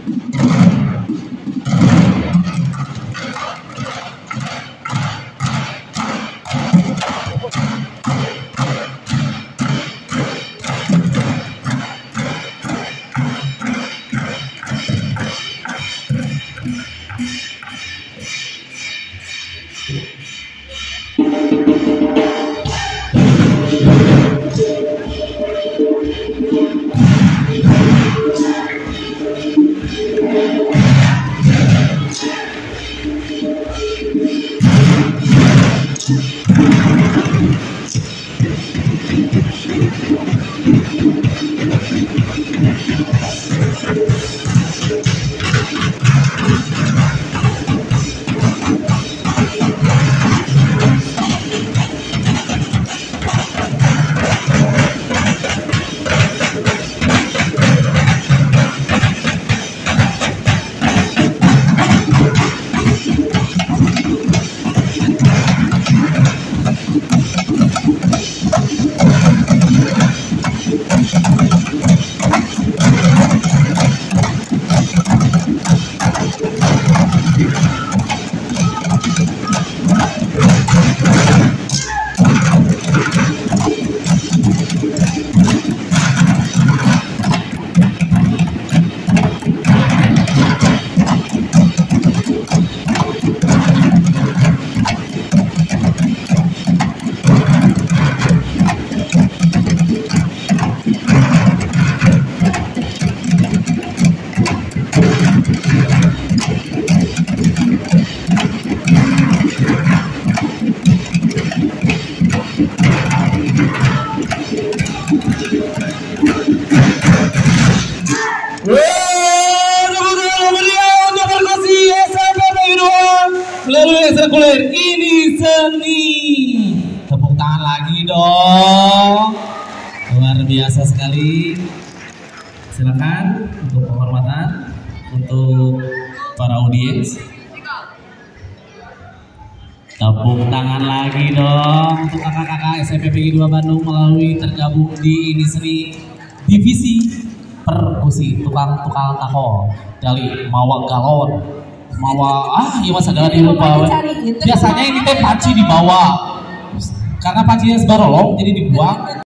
Melalui ekstrakurikuler ini seni. Tepuk tangan lagi dong. Luar biasa sekali. Silakan untuk penghormatan untuk para audiens. Tepuk tangan lagi dong untuk kakak-kakak SMP PGI 2 Bandung melalui tergabung di ini seni divisi perkusi tukang-tukang taho dari Mawa Galon. Iya masa gak dilupa. Biasanya ini teh panci dibawa karena pancinya sebarolong jadi dibuang.